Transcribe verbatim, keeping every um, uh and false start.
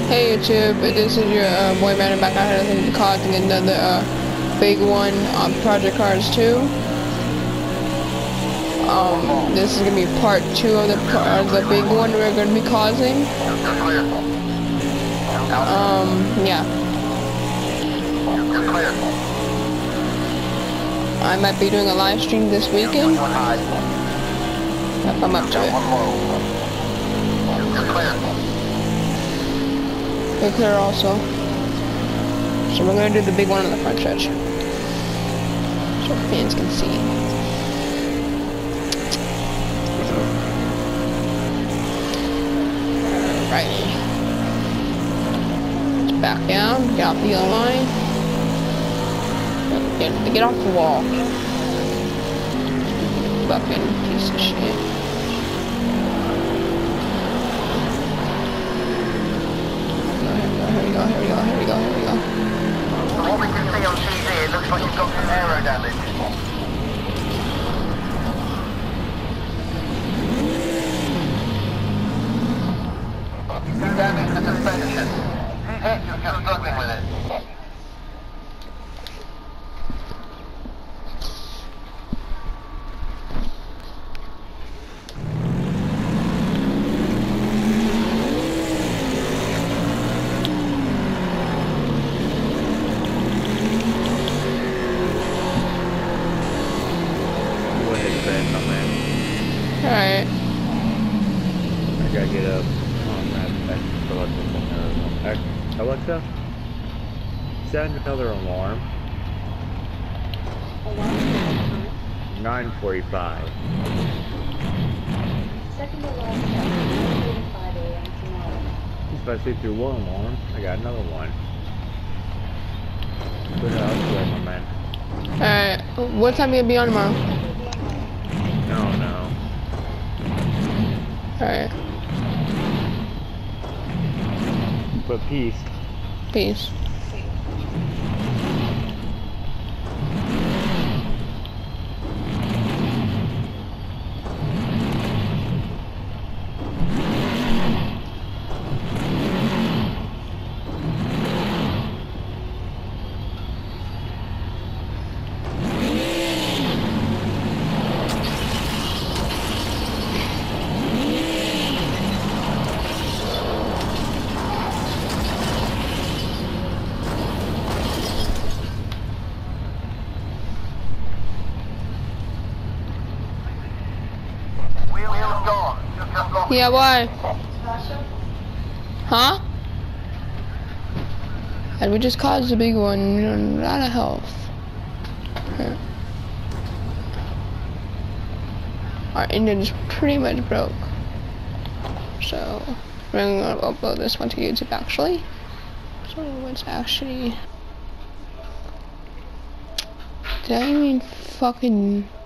Hey YouTube, this is your uh, boy man back out here causing another uh, big one on Project Cars two. Um, this is gonna be part two of the uh, the big one we're gonna be causing. Um, yeah. I might be doing a live stream this weekend if I'm up to it. We're clear also. So we're gonna do the big one on the front stretch, so fans can see. Alrighty. Let's back down, get off the yellow line. Get, get off the wall. Fucking piece of shit. Here we go, here we go, here we go, here we go. What we can see on T V, it looks like you've got some aero damage. You damaged the suspension. You're just struggling with it. Alright. I gotta get up on that Alexa. Alexa, set another alarm. nine forty-five. Second alarm set nine forty-five A M tomorrow. If I sleep through one alarm, I got another one. Put it out there, my man. Alright. What time are you gonna be on tomorrow? No, no. Alright. But peace. Peace. Yeah, why? Huh? And we just caused a big one, you know, out of health. Okay. Our engine is pretty much broke. So, we're gonna upload this one to YouTube actually. So, what's actually... Did I even fucking...